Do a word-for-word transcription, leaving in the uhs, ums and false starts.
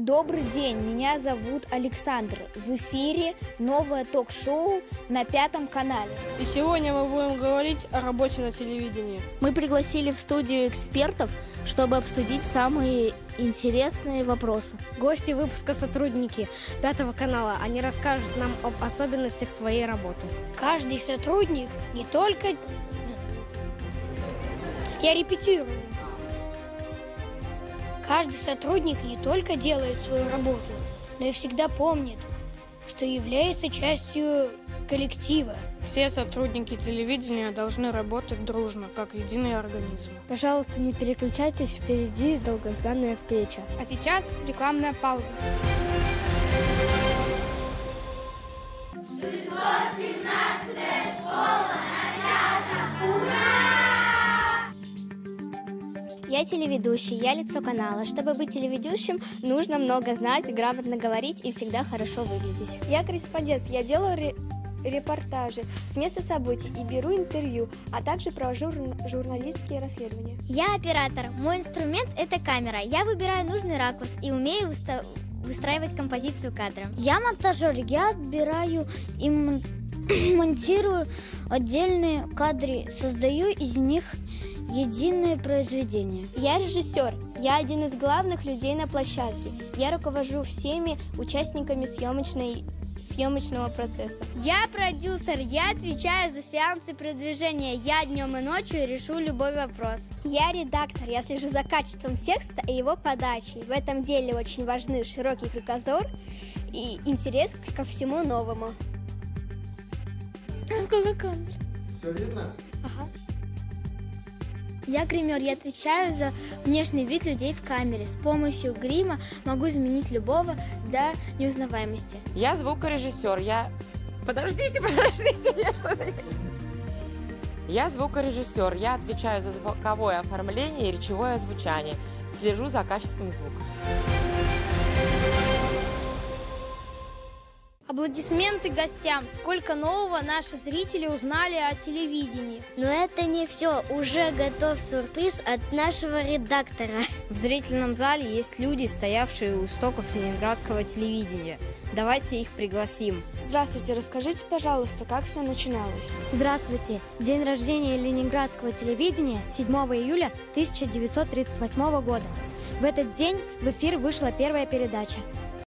Добрый день, меня зовут Александр. В эфире новое ток-шоу на Пятом канале. И сегодня мы будем говорить о работе на телевидении. Мы пригласили в студию экспертов, чтобы обсудить самые интересные вопросы. Гости выпуска — сотрудники Пятого канала. Они расскажут нам об особенностях своей работы. Каждый сотрудник не только... Я репетирую. Каждый сотрудник не только делает свою работу, но и всегда помнит, что является частью коллектива. Все сотрудники телевидения должны работать дружно, как единый организм. Пожалуйста, не переключайтесь, впереди долгожданная встреча. А сейчас рекламная пауза. шестьсот семнадцатая школа на Пятом! Ура! Я телеведущий, я лицо канала. Чтобы быть телеведущим, нужно много знать, грамотно говорить и всегда хорошо выглядеть. Я корреспондент, я делаю ре репортажи с места событий и беру интервью, а также провожу журналистские расследования. Я оператор. Мой инструмент – это камера. Я выбираю нужный ракурс и умею выста выстраивать композицию кадра. Я монтажер. Я отбираю и мон монтирую отдельные кадры, создаю из них единое произведение. Я режиссер. Я один из главных людей на площадке. Я руковожу всеми участниками съемочной, съемочного процесса. Я продюсер. Я отвечаю за финансы продвижения. Я днем и ночью решу любой вопрос. Я редактор. Я слежу за качеством текста и его подачей. В этом деле очень важны широкий кругозор и интерес ко всему новому. Сколько камер? Все видно? Ага. Я гример, я отвечаю за внешний вид людей в камере. С помощью грима могу изменить любого до неузнаваемости. Я звукорежиссер, я... Подождите, подождите, я что-то... Я звукорежиссер, я отвечаю за звуковое оформление и речевое звучание. Слежу за качеством звука. Аплодисменты гостям. Сколько нового наши зрители узнали о телевидении. Но это не все. Уже готов сюрприз от нашего редактора. В зрительном зале есть люди, стоявшие у истоков ленинградского телевидения. Давайте их пригласим. Здравствуйте, расскажите, пожалуйста, как все начиналось? Здравствуйте. День рождения ленинградского телевидения седьмого июля тысяча девятьсот тридцать восьмого года. В этот день в эфир вышла первая передача.